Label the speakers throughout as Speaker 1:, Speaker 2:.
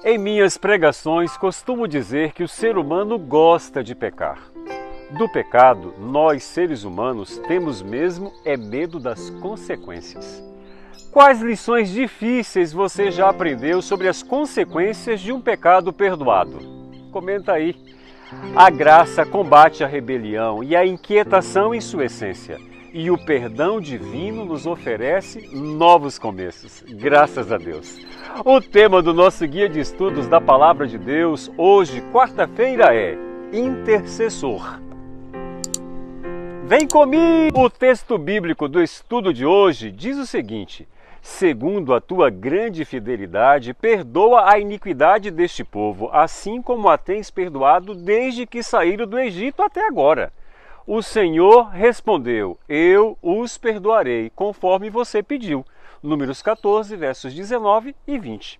Speaker 1: Em minhas pregações, costumo dizer que o ser humano gosta de pecar. Do pecado, nós, seres humanos, temos mesmo medo das consequências. Quais lições difíceis você já aprendeu sobre as consequências de um pecado perdoado? Comenta aí. A graça combate a rebelião e a inquietação em sua essência. E o perdão divino nos oferece novos começos, graças a Deus. O tema do nosso guia de estudos da Palavra de Deus, hoje, quarta-feira, é Intercessor. Vem comigo! O texto bíblico do estudo de hoje diz o seguinte: segundo a tua grande fidelidade, perdoa a iniquidade deste povo, assim como a tens perdoado desde que saíram do Egito até agora. O Senhor respondeu: eu os perdoarei, conforme você pediu. Números 14, versos 19 e 20.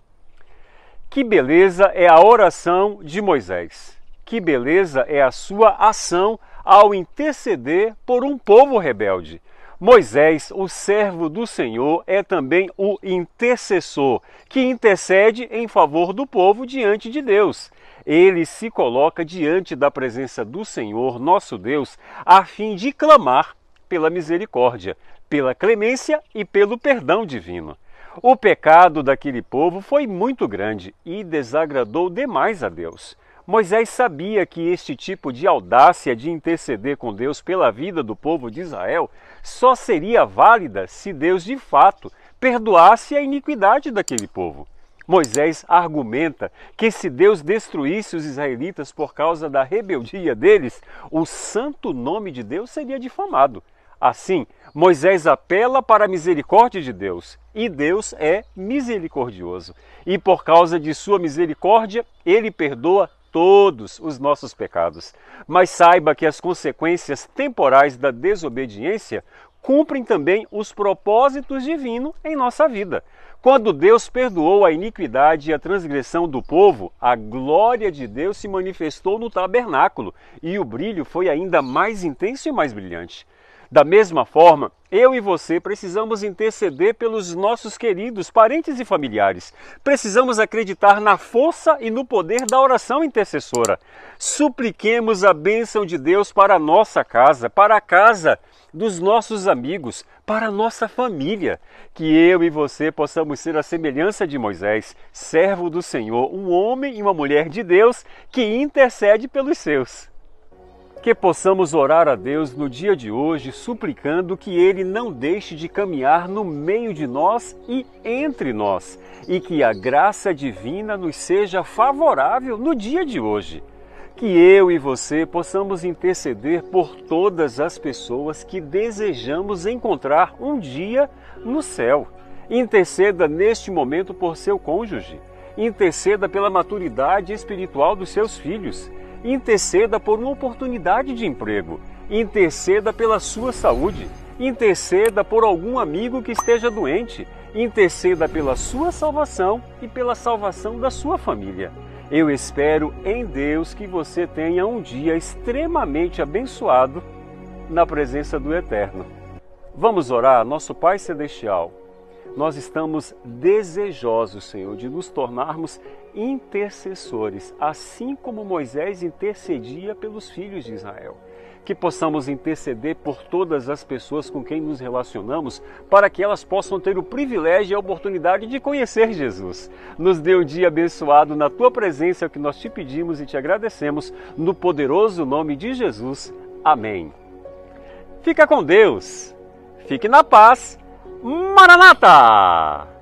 Speaker 1: Que beleza é a oração de Moisés. Que beleza é a sua ação ao interceder por um povo rebelde. Moisés, o servo do Senhor, é também o intercessor, que intercede em favor do povo diante de Deus. Ele se coloca diante da presença do Senhor, nosso Deus, a fim de clamar pela misericórdia, pela clemência e pelo perdão divino. O pecado daquele povo foi muito grande e desagradou demais a Deus. Moisés sabia que este tipo de audácia de interceder com Deus pela vida do povo de Israel só seria válida se Deus de fato perdoasse a iniquidade daquele povo. Moisés argumenta que se Deus destruísse os israelitas por causa da rebeldia deles, o santo nome de Deus seria difamado. Assim, Moisés apela para a misericórdia de Deus, e Deus é misericordioso. E por causa de sua misericórdia, ele perdoa todos os nossos pecados. Mas saiba que as consequências temporais da desobediência cumprem também os propósitos divinos em nossa vida. Quando Deus perdoou a iniquidade e a transgressão do povo, a glória de Deus se manifestou no tabernáculo e o brilho foi ainda mais intenso e mais brilhante. Da mesma forma, eu e você precisamos interceder pelos nossos queridos, parentes e familiares. Precisamos acreditar na força e no poder da oração intercessora. Supliquemos a bênção de Deus para a nossa casa, para a casa dos nossos amigos, para a nossa família. Que eu e você possamos ser a semelhança de Moisés, servo do Senhor, um homem e uma mulher de Deus que intercede pelos seus. Que possamos orar a Deus no dia de hoje, suplicando que Ele não deixe de caminhar no meio de nós e entre nós, e que a graça divina nos seja favorável no dia de hoje. Que eu e você possamos interceder por todas as pessoas que desejamos encontrar um dia no céu. Interceda neste momento por seu cônjuge. Interceda pela maturidade espiritual dos seus filhos. Interceda por uma oportunidade de emprego. Interceda pela sua saúde. Interceda por algum amigo que esteja doente. Interceda pela sua salvação e pela salvação da sua família. Eu espero em Deus que você tenha um dia extremamente abençoado na presença do Eterno. Vamos orar, nosso Pai Celestial. Nós estamos desejosos, Senhor, de nos tornarmos intercessores, assim como Moisés intercedia pelos filhos de Israel. Que possamos interceder por todas as pessoas com quem nos relacionamos, para que elas possam ter o privilégio e a oportunidade de conhecer Jesus. Nos dê um dia abençoado na Tua presença, é o que nós te pedimos e te agradecemos, no poderoso nome de Jesus. Amém. Fica com Deus, fique na paz. Maranata!